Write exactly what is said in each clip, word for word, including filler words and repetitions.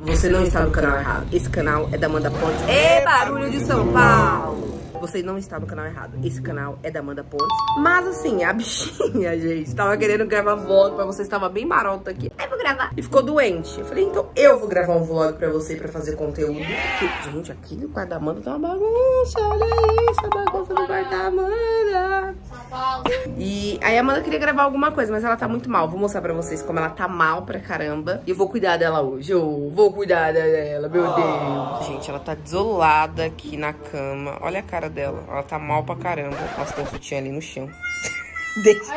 Você não está no canal errado. Esse canal é da Amanda Pontes. É barulho de São Paulo. Você não está no canal errado. Esse canal é da Amanda Pontes. Mas assim, a bichinha, gente, tava querendo gravar vlog pra você. Estava bem marota aqui. Aí vou gravar. E ficou doente. Eu falei, então eu vou gravar um vlog pra você, pra fazer conteúdo. Porque, gente, aqui no quarto da Amanda tá uma bagunça. Olha isso, a bagunça do quarto da Amanda. E aí a Amanda queria gravar alguma coisa, mas ela tá muito mal. Vou mostrar pra vocês como ela tá mal pra caramba. E eu vou cuidar dela hoje. Eu vou cuidar dela, meu Deus. Gente, ela tá desolada aqui na cama. Olha a cara dela. Ela tá mal pra caramba. Nossa, tem um sutiã ali no chão. Deixa.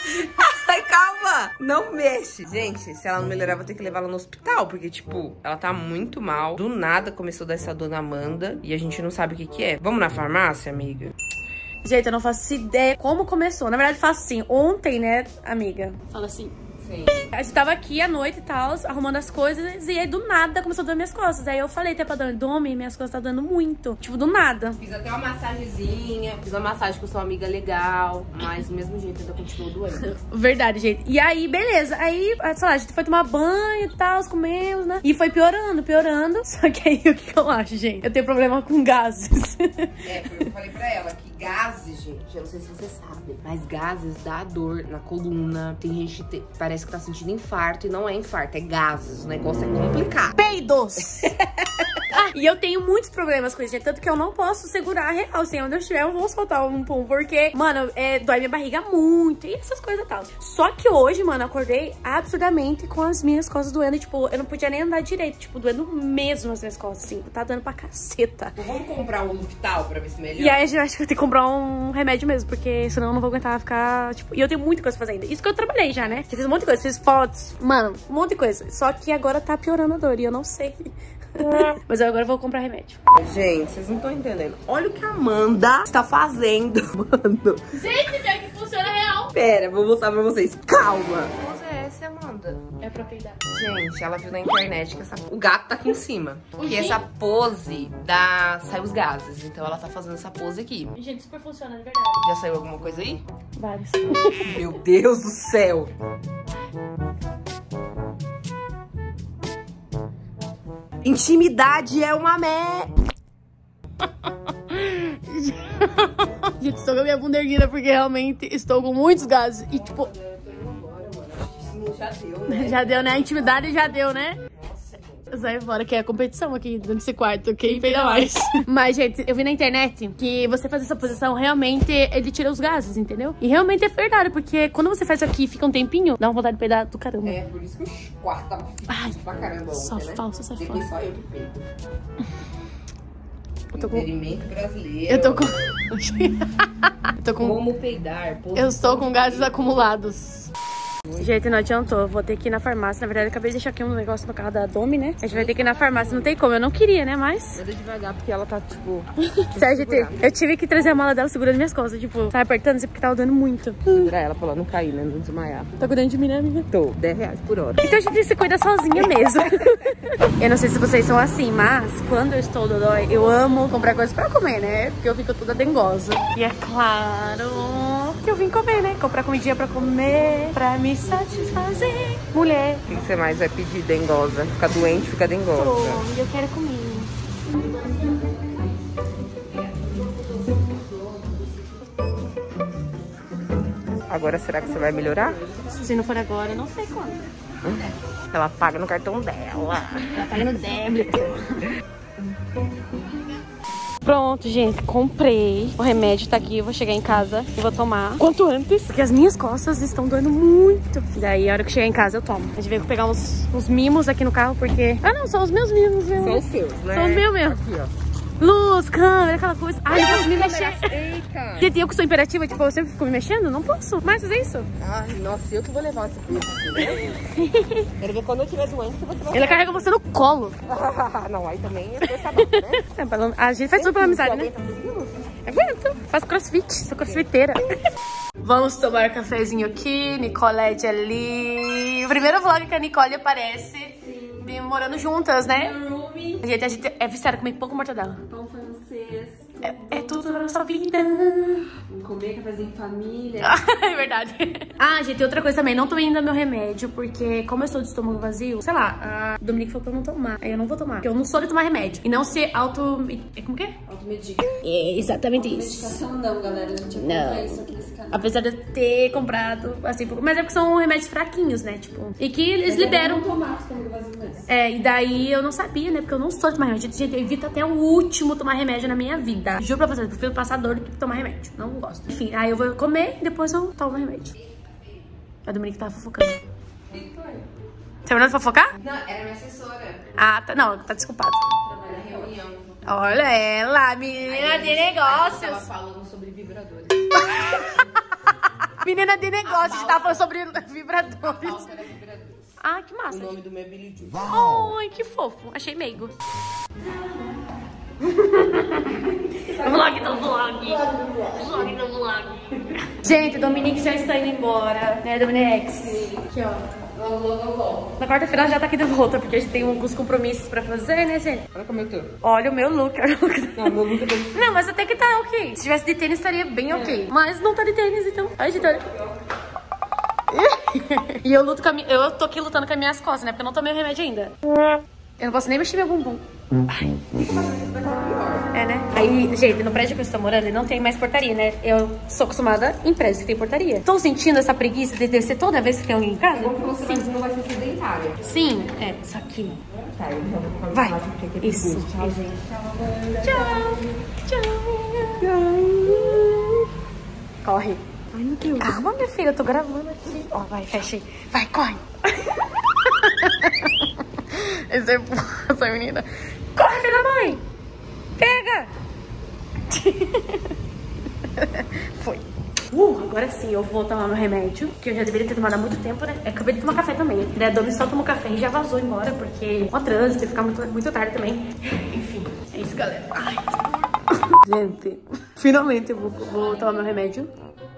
Ai, calma. Não mexe. Gente, se ela não melhorar, vou ter que levar ela no hospital. Porque, tipo, ela tá muito mal. Do nada começou a dar essa dor na Amanda. E a gente não sabe o que que é. Vamos na farmácia, amiga? Gente, eu não faço ideia como começou. Na verdade, faço assim. Ontem, né, amiga? Fala assim. Sim. A gente tava aqui à noite e tal, arrumando as coisas. E aí, do nada, começou a doer minhas costas. Aí eu falei até pra Dani, Domi, minhas costas tá doendo muito. Tipo, do nada. Fiz até uma massagenzinha. Fiz uma massagem com sua amiga legal. Mas do mesmo jeito ainda continuou doendo. Verdade, gente. E aí, beleza. Aí, sei lá, a gente foi tomar banho e tal, comemos, né? E foi piorando, piorando. Só que aí, o que, que eu acho, gente? Eu tenho problema com gases. É, porque eu falei pra ela que gases, gente, eu não sei se você sabe, mas gases dá dor na coluna. Tem gente que te, parece que tá sentindo infarto e não é infarto, é gases. O negócio é complicado. Peidos! Ah, e eu tenho muitos problemas com isso, gente. Tanto que eu não posso segurar a real. Assim, onde eu estiver, eu vou soltar um pum. Porque, mano, é, dói minha barriga muito. E essas coisas e tal. Só que hoje, mano, acordei absurdamente com as minhas costas doendo. E, tipo, eu não podia nem andar direito. Tipo, doendo mesmo as minhas costas, assim. Tá dando pra caceta. Vamos comprar um Luftal pra ver se melhora? E aí, eu acho que eu tenho que comprar um remédio mesmo. Porque senão eu não vou aguentar ficar, tipo... E eu tenho muita coisa pra fazer ainda. Isso que eu trabalhei já, né? Já fiz um monte de coisa. Fiz fotos. Mano, um monte de coisa. Só que agora tá piorando a dor. E eu não sei... Mas eu agora vou comprar remédio. Gente, vocês não estão entendendo. Olha o que a Amanda está fazendo, mano. Gente, já que funciona real. Pera, vou mostrar pra vocês. Calma. Que pose é essa, Amanda? É pra peidar. Gente, ela viu na internet que essa... o gato tá aqui em cima. Que essa pose dá... sai os gases. Então ela tá fazendo essa pose aqui. Gente, super funciona, de verdade. Já saiu alguma coisa aí? Vários. Meu Deus do céu. Intimidade é uma merda. Gente, estou com a minha bunda erguida porque realmente estou com muitos gases. E tipo... Já deu, né? Já deu, né? A intimidade já deu, né? Sai fora, que é a competição aqui dentro desse quarto. Quem peida mais? Mas, gente, eu vi na internet que você fazer essa posição, realmente, ele tira os gases, entendeu? E realmente é verdade, porque quando você faz aqui e fica um tempinho, dá uma vontade de peidar do caramba. É, por isso que o quarto tava ficando pra caramba ontem, só né? falsa, só Depois falsa. só eu que peido. Eu tô com... Experimento brasileiro. Eu tô com... eu tô com... Como peidar. Eu estou com gases acumulados. Gente, não adiantou, eu vou ter que ir na farmácia. Na verdade, eu acabei de deixar aqui um negócio no carro da Domi, né? A gente vai ter que ir na farmácia, não tem como, eu não queria, né? Mas... Anda devagar, porque ela tá, tipo... Sério, gente, eu tive que trazer a mala dela segurando minhas costas. Tipo, tá apertando, assim, porque tava dando muito. Segura ela pra ela não cair, né? Não desmaiar. Tá cuidando de mim, né, amiga? Tô, dez reais por hora. Então a gente se cuida sozinha mesmo. Eu não sei se vocês são assim, mas quando eu estou dodói, eu amo comprar coisas pra comer, né? Porque eu fico toda dengosa. E é claro que eu vim comer, né? Comprar comidinha pra comer, pra me satisfazer. Mulher. O que você mais vai pedir, dengosa? Fica doente, fica dengosa. Pô, eu quero comer. Agora, será que você vai melhorar? Se não for agora, eu não sei quando. Ela paga no cartão dela. Ela paga no débito. Pronto, gente, comprei. O remédio tá aqui, eu vou chegar em casa e vou tomar quanto antes, porque as minhas costas estão doendo muito. Daí, a hora que chegar em casa, eu tomo. A gente veio pegar uns, uns mimos aqui no carro, porque... Ah, não, são os meus mimos mesmo. São os seus, né? São os meus mesmo. Aqui, ó. Luz, câmera, aquela coisa. Ai, não posso me mexer. Eita. Gente, eu que sou imperativa, tipo, eu sempre fico me mexendo, não posso mais fazer isso. Ai, nossa, eu que vou levar esse peso aqui, né? Quero ver quando eu estiver doente que você vai... Ela carrega você no colo. Não, aí também é força baixa, né? É, pela- a gente faz tudo pela amizade, né? Aguento, faço crossfit, sou crossfiteira. Vamos tomar cafezinho aqui, Nicolette ali. O primeiro vlog que a Nicole aparece, morando juntas, né? A gente, a gente é viciada, comer pouco mortadela. Pão francês. É, é tudo na nossa vida. comer, cafezinho em família. É verdade. Ah, gente, outra coisa também, não tô indo ao meu remédio, porque como eu estou de estômago vazio, sei lá, a Dominique falou pra eu não tomar. Aí eu não vou tomar, porque eu não sou de tomar remédio. E não ser auto... Como que é? Automedica. É exatamente isso. Medicação não, galera. A gente Não. isso aqui nesse canal. Apesar de eu ter comprado, assim, por- mas é porque são remédios fraquinhos, né? Tipo, e que eles Mas liberam. eu não tomar estômago vazio mesmo. É, e daí eu não sabia, né? Porque eu não sou de tomar remédio. Gente, eu evito até o último tomar remédio na minha vida. Juro pra vocês, eu prefiro passar dor do que tomar remédio. Não gosto. Enfim, aí eu vou comer e depois eu tomo remédio. A Dominique tava fofocando. Terminando de fofocar? Não, era minha assessora. Ah, tá. Não, tá desculpado. Trabalha em reunião. Olha ela, menina de negócios. Tava falando sobre vibradores. Menina de negócios, a gente tava falando sobre vibradores. Era vibradores. Ah, que massa. O nome do meu é Billy Joe. Ai, que fofo. Achei meigo. Vlog do vlog. Vlog do vlog. Gente, Dominique já está indo embora, né, Dominique? Sim. Aqui, ó. Na quarta-feira ela já tá aqui de volta, porque a gente tem alguns compromissos pra fazer, né, gente? Olha como eu tô. Olha o meu look. Não, meu look é bem... Não, mas até que tá ok. Se tivesse de tênis, estaria bem ok. Mas não tá de tênis, então. Ai, gente, olha. E eu luto com a minha... Eu tô aqui lutando com as minhas costas, né? Porque eu não tomei o remédio ainda. Eu não posso nem mexer meu bumbum. Ai. É, né? Aí, gente, no prédio que eu estou morando, ele não tem mais portaria, né? Eu sou acostumada em prédio que tem portaria. Tô sentindo essa preguiça de descer toda vez que tem alguém em casa? Sim. Não vai ser sedentária. Sim, é, isso aqui. Tá, então Vai. Isso. Tchau, gente. Tchau. Tchau. Corre. Ai, meu Deus. Calma, minha filha, eu tô gravando aqui. Ó, vai, fecha aí. Vai, corre. Esse é essa menina. Corre, filha da mãe. Pega. Foi. Uh, agora sim, eu vou tomar meu remédio, que eu já deveria ter tomado há muito tempo, né? Eu acabei de tomar café também. Né? A Domi só tomou café e já vazou embora, porque o trânsito ia ficar muito, muito tarde também. Enfim, é isso, galera. Ai. Gente, finalmente eu vou, vou tomar meu remédio.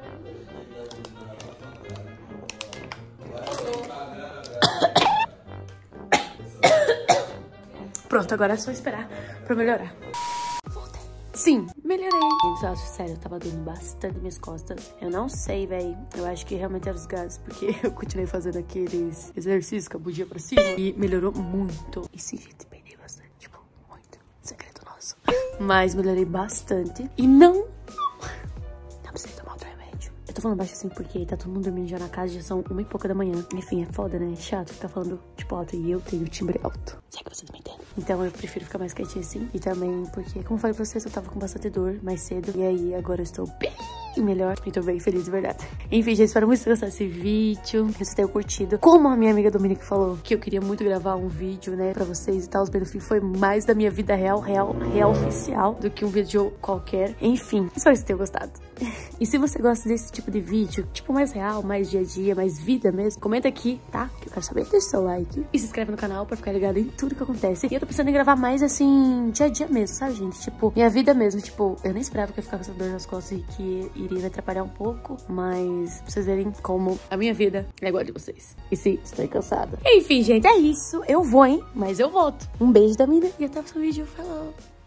Pronto, agora é só esperar pra melhorar. Voltei. Sim, melhorei. Gente, eu acho sério, eu tava doendo bastante minhas costas. Eu não sei, velho. Eu acho que realmente era os gases, porque eu continuei fazendo aqueles exercícios com a bugia pra cima. E melhorou muito. E sim, gente, perdi bastante. Tipo, muito. Segredo nosso. Mas melhorei bastante. E não... Não precisa tomar outro remédio. Eu tô falando baixo assim porque tá todo mundo dormindo já na casa. Já são uma e pouca da manhã. Enfim, é foda, né? É chato ficar falando, tipo, alto. E eu tenho timbre alto. Sei que vocês me entendem. Então eu prefiro ficar mais quietinha assim. E também porque, como eu falei pra vocês, eu tava com bastante dor mais cedo. E aí agora eu estou bem melhor. E tô bem feliz, de verdade. Enfim, gente, espero muito gostar desse vídeo. Que vocês tenham curtido. Como a minha amiga Dominique falou, que eu queria muito gravar um vídeo, né, pra vocês e tal. Os benefícios foi mais da minha vida real, real, real oficial, do que um vídeo qualquer. Enfim, espero que vocês tenham gostado. E se você gosta desse tipo de vídeo, tipo mais real, mais dia a dia, mais vida mesmo, comenta aqui, tá? Que eu quero saber. Deixa seu like e se inscreve no canal pra ficar ligado em tudo que acontece. E eu tô pensando em gravar mais assim, dia a dia mesmo, sabe, gente? Tipo, minha vida mesmo. Tipo, eu nem esperava que eu ia ficar com essa dor nas costas e que iria me atrapalhar um pouco. Mas pra vocês verem como a minha vida é igual a de vocês. E sim, estou cansada. Enfim, gente, é isso. Eu vou, hein? Mas eu volto. Um beijo da mina e até o próximo vídeo. Falou!